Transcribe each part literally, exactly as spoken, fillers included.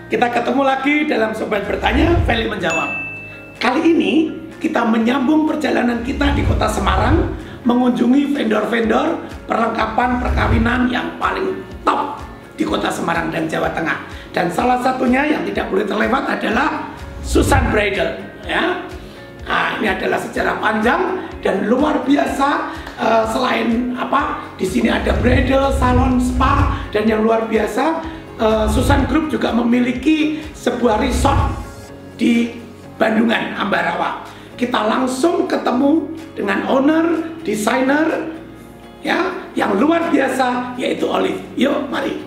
Kita ketemu lagi dalam Sobat Bertanya, Feli Menjawab. Kali ini kita menyambung perjalanan kita di kota Semarang, mengunjungi vendor-vendor perlengkapan perkawinan yang paling top di kota Semarang dan Jawa Tengah. Dan salah satunya yang tidak boleh terlewat adalah Susan Bridal. Ya. Nah, ini adalah sejarah panjang dan luar biasa. Uh, selain apa, di sini ada bridal, salon, spa, dan yang luar biasa. Uh, Susan Group juga memiliki sebuah resort di Bandungan, Ambarawa. Kita langsung ketemu dengan owner, desainer, ya, yang luar biasa, yaitu Olive. Yuk, mari.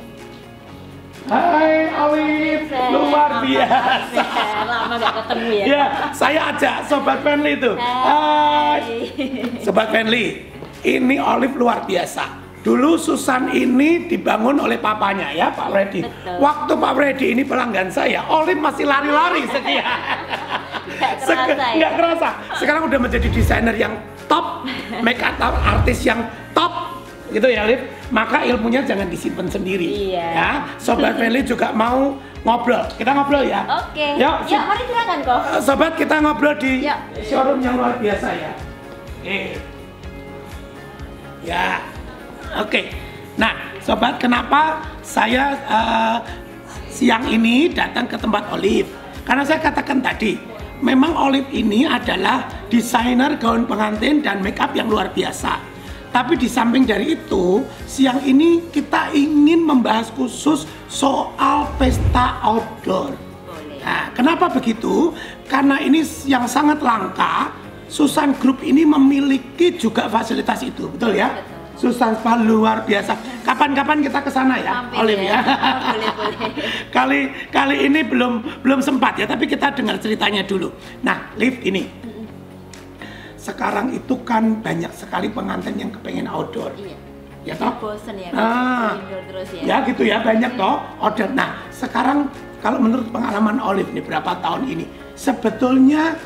Hai Olive, luar biasa. Lama gak ketemu ya. Ya, saya ajak Sobat Fenly itu. Hai. Sobat Fenly, ini Olive luar biasa. Dulu Susan ini dibangun oleh papanya ya, Pak Freddy. Betul. Waktu Pak Freddy ini pelanggan saya, Olive masih lari-lari sekian. Gak kerasa ya? Nggak kerasa. Sekarang udah menjadi desainer yang top, make up artis yang top, gitu ya, Olive. Maka ilmunya jangan disimpan sendiri. Iya. Ya, Sobat Fenly juga mau ngobrol. Kita ngobrol ya. Oke. Yuk, Ya, mari silakan kok. Sobat, kita ngobrol di Yuk. showroom yang luar biasa ya. Oke. Ya. Oke. Nah, Sobat, kenapa saya uh, siang ini datang ke tempat Olive? Karena saya katakan tadi, memang Olive ini adalah desainer gaun pengantin dan make up yang luar biasa. Tapi di samping dari itu, siang ini kita ingin membahas khusus soal pesta outdoor. Boleh. Nah, kenapa begitu? Karena ini yang sangat langka. Susan Group ini memiliki juga fasilitas itu, betul ya? Betul. Susan Spa luar biasa. Kapan-kapan kita ke sana ya, Mampir Olive ya. ya. Oh, boleh, boleh. kali kali ini belum belum sempat ya, tapi kita dengar ceritanya dulu. Nah, Liv ini. Sekarang itu kan banyak sekali pengantin yang kepengen outdoor. Iya. Ya toh? Bosen ya, Ah. indoor terus ya. Ya gitu ya, banyak toh order. Nah, sekarang kalau menurut pengalaman Olive nih berapa tahun ini, sebetulnya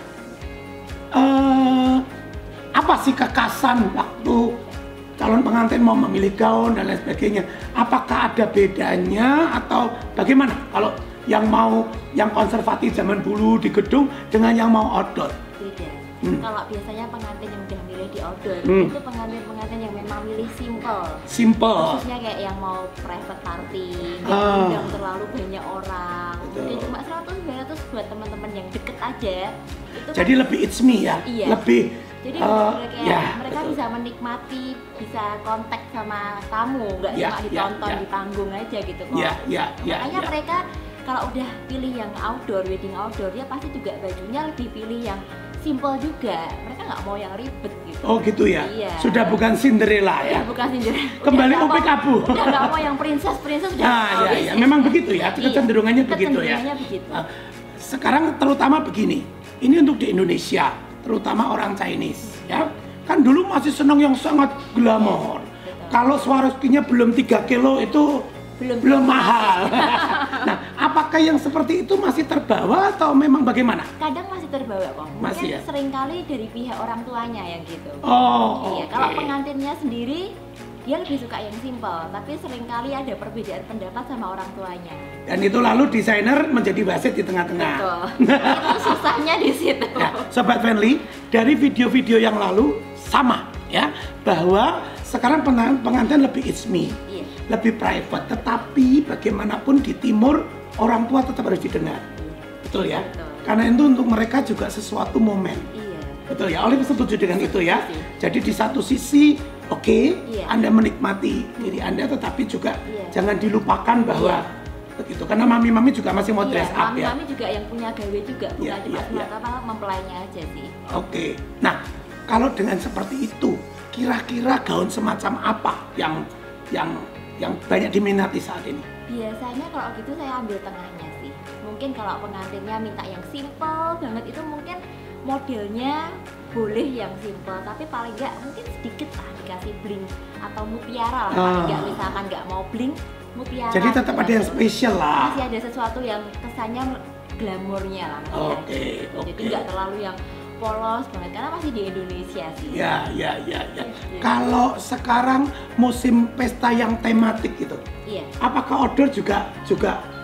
eh, apa sih kekasan waktu calon pengantin mau memilih gaun dan lain sebagainya? Apakah ada bedanya atau bagaimana kalau yang mau yang konservatif zaman dulu di gedung dengan yang mau outdoor? Beda. Hmm. Kalau biasanya pengantin yang udah milih di outdoor, Hmm. itu pengantin-pengantin yang memang milih simple. Simple. Khususnya kayak yang mau private party, nggak Ah. undang terlalu banyak orang. Betul. Mungkin cuma seratus dua ratus buat teman-teman yang deket aja. Itu Jadi kan, lebih it's me ya, Iya. lebih. jadi eh, bener-bener kayak ya, mereka betul. bisa menikmati, bisa kontak sama tamu, nggak Ya, cuma ya, ditonton ya. di panggung aja gitu kok. Ya, ya, ya, Makanya ya. mereka kalau udah pilih yang outdoor, wedding outdoor, dia pasti juga bajunya lebih pilih yang simple juga. Mereka nggak mau yang ribet gitu. Oh gitu ya. Iya. Sudah bukan Cinderella ya. Ya, bukan Cinderella. Kembali Udah nggak upik mau- abu. Udah nggak mau yang princess, princess udah. Nah, nggak ya, mau. ya, memang begitu ya. Iya, Kecenderungannya begitu ya. kecenderungannya begitu. Nah, sekarang terutama begini. Ini untuk di Indonesia, terutama orang Chinese, ya. Kan dulu masih senang yang sangat glamor. Betul. Kalau Swarovskinya belum tiga kilo itu Belum belum mahal. Nah, apakah yang seperti itu masih terbawa atau memang bagaimana? Kadang masih terbawa kok. Mungkin Masih ya? seringkali dari pihak orang tuanya yang gitu. Oh, Iya, oke. kalau pengantinnya sendiri dia lebih suka yang simple, tapi seringkali ada perbedaan pendapat sama orang tuanya. Dan itu lalu desainer menjadi wasit di tengah-tengah. Betul. Itu susahnya di situ. Ya, Sobat Fenly, dari video-video yang lalu sama ya, bahwa sekarang pengantin, pengantin lebih it's me, Iya. lebih private. Tetapi bagaimanapun di timur orang tua tetap harus didengar, betul ya? Betul. Karena itu untuk mereka juga sesuatu momen, Iya. betul ya? Olive setuju dengan itu ya. Setuju. Jadi di satu sisi, oke, Iya. Anda menikmati diri Anda, tetapi juga Iya. jangan dilupakan bahwa begitu. Karena mami-mami juga masih mau dress Iya, up ya. mami-mami juga yang punya gawe juga, bukan Iya, cuma iya, iya. semata-mata mempelainya aja sih. Oke, nah kalau dengan seperti itu, kira-kira gaun semacam apa yang yang yang banyak diminati saat ini? Biasanya kalau gitu saya ambil tengahnya sih. Mungkin kalau pengantinnya minta yang simple banget, itu mungkin modelnya boleh yang simple, tapi paling nggak mungkin sedikit lah dikasih bling atau mutiara lah. Paling Ah. nggak misalkan nggak mau bling, mutiara. Jadi tetap gitu ada yang aja. spesial lah. Masih ada sesuatu yang kesannya glamornya lah. masih Oke, ada. oke. Jadi nggak terlalu yang polos banget karena masih di Indonesia sih. Ya, ya, ya, ya. Iya. Kalau sekarang musim pesta yang tematik gitu, Iya. apakah outdoor juga juga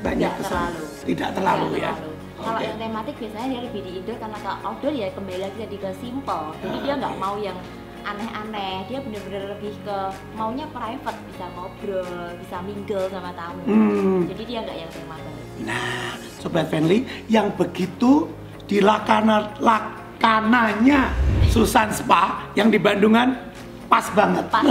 banyak Nggak kesan. terlalu. Tidak terlalu Nggak ya. terlalu. Kalau Oke. yang tematik biasanya dia lebih di indoor, karena kalau outdoor ya kembali lagi tadi ke simple. Jadi dia nggak mau yang aneh-aneh, dia bener-bener lebih ke maunya private, bisa ngobrol, bisa mingle sama tamu. Hmm. Jadi dia nggak yang tema banget. Nah, Sobat Friendly, yang begitu di lakana lakananya Susan Spa yang di Bandungan pas banget. Pas.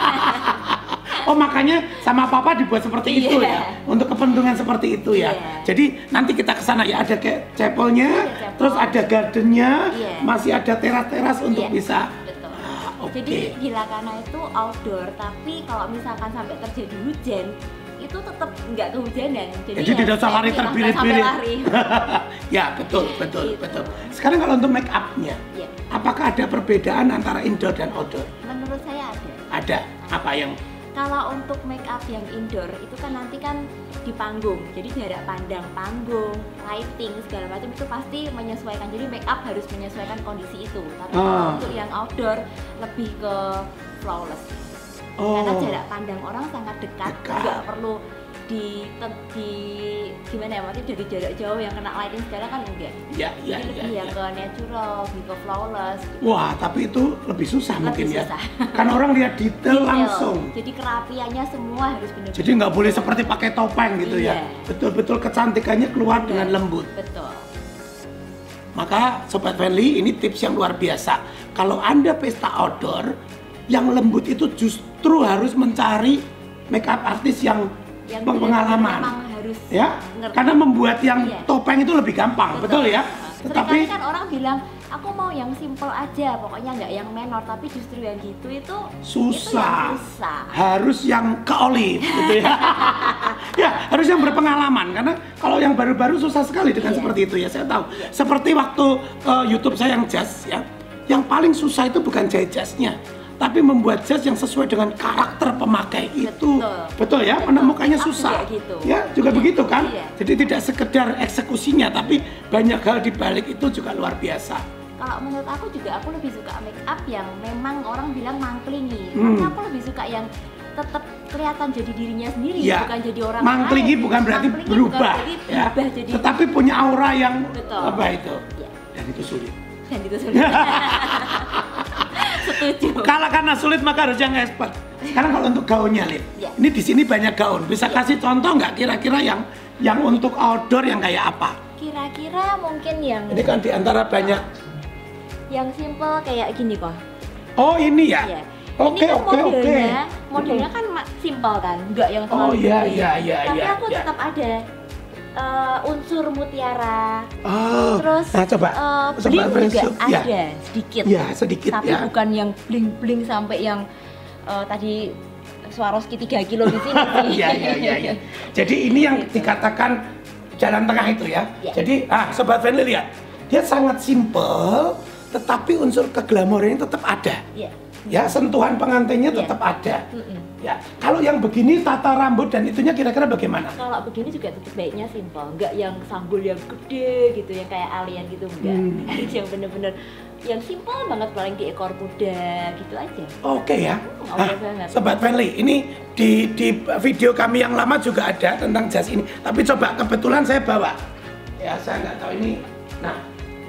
Oh, makanya sama Papa dibuat seperti itu Iya. ya, untuk kepentingan seperti itu ya. Iya. Jadi nanti kita ke sana ya, ada kayak chapelnya, Ada chapel. terus ada gardennya, Iya. masih ada teras-teras untuk Iya, bisa. betul. Ah, oke. Jadi di Lakana itu outdoor, tapi kalau misalkan sampai terjadi hujan, itu tetap nggak kehujanan. Jadi, Jadi ya tidak usah lari nggak sampai terbirit-birit. lari. Ya, betul, betul, Gitu. betul. Sekarang kalau untuk make up-nya, Ya, apakah ada perbedaan antara indoor dan outdoor? menurut saya ada. Ada. Apa yang Kalau untuk make up yang indoor itu kan nanti kan di panggung, jadi jarak pandang panggung, lighting segala macam itu pasti menyesuaikan. Jadi make up harus menyesuaikan kondisi itu. Tapi Ah. kalau untuk yang outdoor lebih ke flawless. Karena Oh, jarak pandang orang sangat dekat, Dekat. nggak perlu di, di gimana ya, maksudnya dari jarak jauh yang kena lighting segala kan enggak. ya, ya, Jadi ya, lebih ya. yang ke natural, lebih ke flawless. Gitu. Wah, tapi itu lebih susah Lebih mungkin ya. susah. Kan orang lihat detail Detail. langsung. Jadi kerapiannya semua harus benar-benar. Jadi nggak boleh seperti pakai topeng gitu ya. Iya. Betul-betul kecantikannya keluar Benar. dengan lembut. Betul. Maka Sobat Friendly, ini tips yang luar biasa. Kalau Anda pesta outdoor, yang lembut itu justru harus mencari makeup artis yang, Yang berpengalaman. memang harus Ya, ngerti. karena membuat yang Iya. topeng itu lebih gampang, betul, ya? Tetapi Tetapi kan orang bilang aku mau yang simple aja, pokoknya nggak yang menor. Tapi justru yang gitu itu susah. itu yang susah. Harus yang ke olive gitu ya. Ya, harus yang berpengalaman karena kalau yang baru-baru susah sekali dengan Iya. seperti itu ya, saya tahu. Iya. Seperti waktu uh, YouTube saya yang jazz ya. Yang paling susah itu bukan jahit jazznya, tapi membuat jazz yang sesuai dengan karakter pemakai itu. Betul. Betul ya, Betul. menemukannya Make up susah. juga gitu. Ya, juga Iya. begitu kan? Iya. Jadi tidak sekedar eksekusinya, tapi banyak hal di balik itu juga luar biasa. Kalau menurut aku juga aku lebih suka make up yang memang orang bilang mangklingi. Hmm. Karena aku lebih suka yang tetap kelihatan jadi dirinya sendiri, Ya, bukan jadi orang mangklingi lain. bukan berarti Mangklingi berubah, bukan berarti ya. berubah jadi Tetapi punya aura yang Betul. apa itu? Ya, Dan itu sulit. dan itu sulit. Setuju. Kalau karena sulit maka harus yang expert. Sekarang kalau untuk gaunnya, Lid, Ya. ini di sini banyak gaun. Bisa kasih contoh nggak kira-kira yang yang untuk outdoor yang kayak apa? Kira-kira mungkin yang Ini kan di antara banyak. yang simple kayak gini kok. Oh ini ya. Iya. Oke Ini kan oke oke. modelnya, modelnya kan ma- simple kan, nggak yang Oh, terlalu iya, gede. iya, iya, Tapi iya, aku iya. tetap ada eh, unsur mutiara. Oh. Terus Nah coba. eh, Sobat bling juga Friendship, ya. ada sedikit. Ya sedikit Tapi ya. bukan yang bling-bling sampai yang eh, tadi Swarovski tiga kilo di sini sih. Iya iya iya. Ya. Jadi ini yang Gitu. dikatakan jalan tengah itu ya. Ya. Jadi ah Sobat Friendly lihat, dia sangat simple, tetapi unsur keglamorannya tetap ada. Iya. Ya, sentuhan pengantinnya Iya. tetap ada. Mm-mm. Ya, kalau yang begini tata rambut dan itunya kira-kira bagaimana? Kalau begini juga tetap baiknya simple, nggak yang sanggul yang gede gitu, yang kayak alien gitu, enggak. Hmm. Harus yang bener-bener yang simple banget, paling di ekor kuda gitu aja. Oke ya. Hmm, Nah, oke banget. Sobat Friendly, ini di di video kami yang lama juga ada tentang jas ini. Tapi coba kebetulan saya bawa. Ya, saya nggak tahu ini. Nah,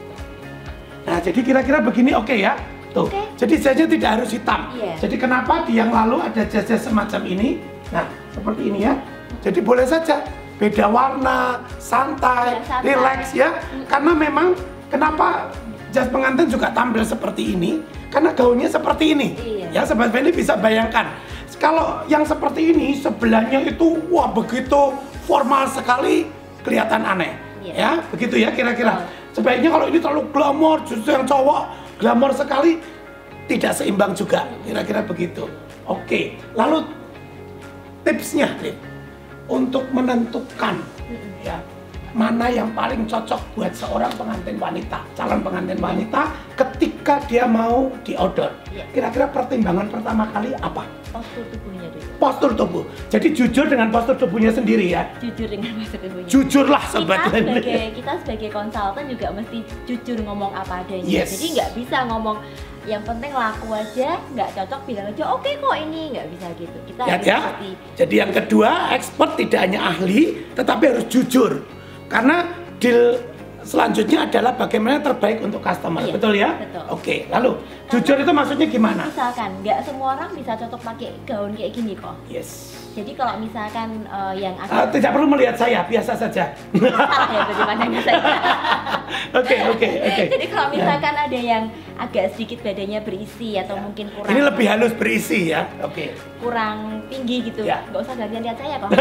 nah jadi kira-kira begini oke ya. Tuh. Oke. Jadi jasnya tidak harus hitam. Iya. Jadi kenapa di yang lalu ada jas-jas semacam ini? Nah, seperti ini ya. Jadi boleh saja beda warna, santai, Ya, santai. relax ya. Karena memang kenapa jas pengantin juga tampil seperti ini? Karena gaunnya seperti ini. Iya. Ya, Sobat Fendi bisa bayangkan. Kalau yang seperti ini sebelahnya itu wah begitu formal sekali, kelihatan aneh. Iya. Ya, begitu ya kira-kira. Sebaiknya kalau ini terlalu glamor, justru yang cowok glamor sekali tidak seimbang juga, kira-kira begitu. Oke, lalu tipsnya Lid, untuk menentukan ya mana yang paling cocok buat seorang pengantin wanita, calon pengantin wanita ketika dia mau di outdoor. Iya. Kira-kira pertimbangan pertama kali apa? Postur tubuhnya dulu. Postur tubuh. Jadi jujur dengan postur tubuhnya sendiri ya. Jujur dengan postur tubuhnya. Jujurlah Sobat kita Fendi. sebagai kita sebagai konsultan juga mesti jujur ngomong apa adanya. Yes. Jadi nggak bisa ngomong Yang penting laku aja, nggak cocok bilang aja oke kok ini, nggak bisa gitu. Kita Ya, harus ya. seperti Jadi yang kedua, expert tidak hanya ahli, tetapi harus jujur. Karena deal selanjutnya adalah bagaimana terbaik untuk customer, Iya, betul ya? betul. Oke, lalu jujur itu maksudnya gimana? misalkan nggak semua orang bisa cocok pakai gaun kayak gini kok. Yes. Jadi kalau misalkan uh, yang Ah, agak tidak perlu melihat saya, biasa saja. salah ya berarti pandangnya saya. Oke, oke, oke. Jadi kalau misalkan ada yang agak sedikit badannya berisi atau mungkin kurang Ini lebih halus berisi ya. Oke. kurang tinggi gitu, Ya. nggak usah gantian lihat saya kok.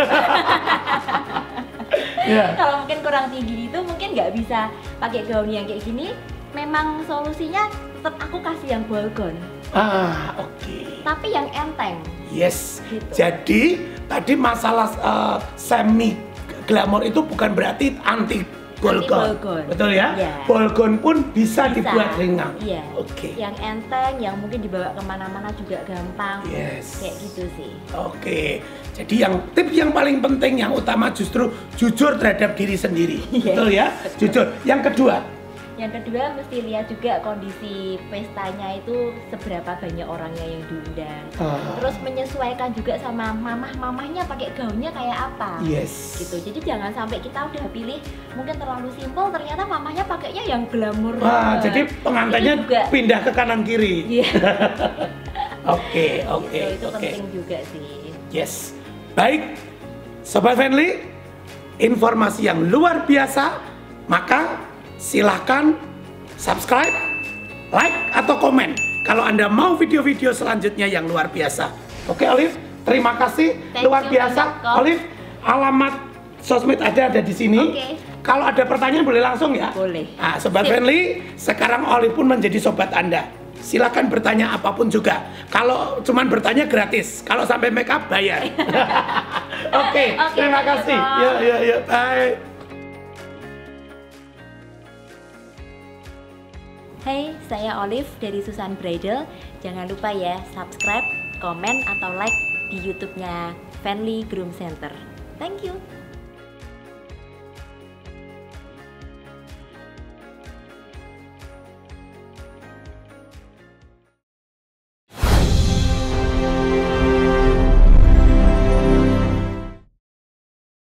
Ya. Kalau mungkin kurang tinggi itu mungkin nggak bisa pakai gaun yang kayak gini. Memang solusinya tetap aku kasih yang ball gown, Ah, oke. tapi yang enteng. Yes. Gitu. Jadi tadi masalah uh, semi glamour itu bukan berarti anti ball Anti gown. ball gown. Betul ya? Iya. Ball gown pun bisa, Bisa. dibuat ringan. Iya. Oke. Yang enteng, yang mungkin dibawa kemana-mana juga gampang. Yes. Kayak gitu sih. Oke. Jadi yang tips yang paling penting yang utama justru jujur terhadap diri sendiri. Iya. Betul ya? Jujur. Yang kedua, Yang kedua mesti lihat juga kondisi pestanya itu seberapa banyak orangnya yang diundang. Ah. Terus menyesuaikan juga sama mamah-mamahnya pakai gaunnya kayak apa. yes. Gitu. Jadi jangan sampai kita udah pilih mungkin terlalu simpel, ternyata mamahnya pakainya yang glamour. Wah, banget. jadi pengantinnya Itu juga- pindah ke kanan kiri. Iya. Oke, oke, Gitu, itu oke. penting juga sih. Yes. Baik, Sobat Friendly, informasi yang luar biasa, maka silahkan subscribe, like, atau komen kalau Anda mau video-video selanjutnya yang luar biasa. Oke, Olive, terima kasih. Thank luar you, biasa. Kak. Olive, alamat sosmed ada ada di sini. Oke. Kalau ada pertanyaan boleh langsung ya. Boleh. Nah, Sobat Sip. Friendly, sekarang Olive pun menjadi sobat Anda. Silakan bertanya apapun juga. Kalau cuman bertanya gratis, kalau sampai make up bayar. Oke, Oke, terima thank you, kasih. Rob. Ya, ya, ya, bye. Hai, saya Olive dari Susan Bridal. Jangan lupa ya, subscribe, komen, atau like di YouTube-nya Friendly Groom Center. Thank you.